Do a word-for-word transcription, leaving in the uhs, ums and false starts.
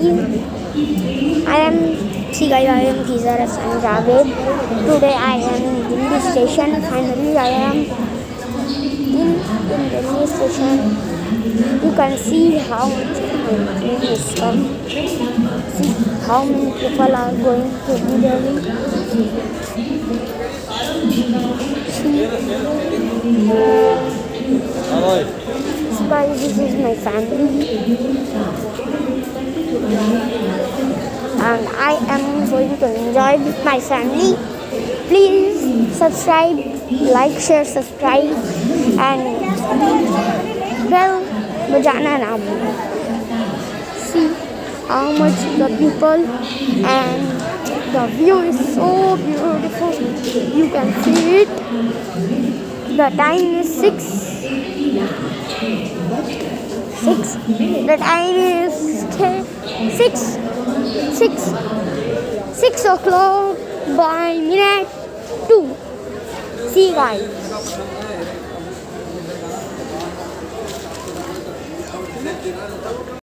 I am see guys, I am Kizar Hassan Javed. Today I am in Delhi station. Finally I am in, in Delhi station. You can see how much train is come. See how many people are going to New Delhi. See. So guys, this is my family. And I am going to enjoy with my family. Please subscribe, like, share, subscribe, and bell bajana na bhulna. See how much the people and the view is so beautiful. You can see it. The time is six. Six. The time is six. Six. Six o'clock by minute two. See guys.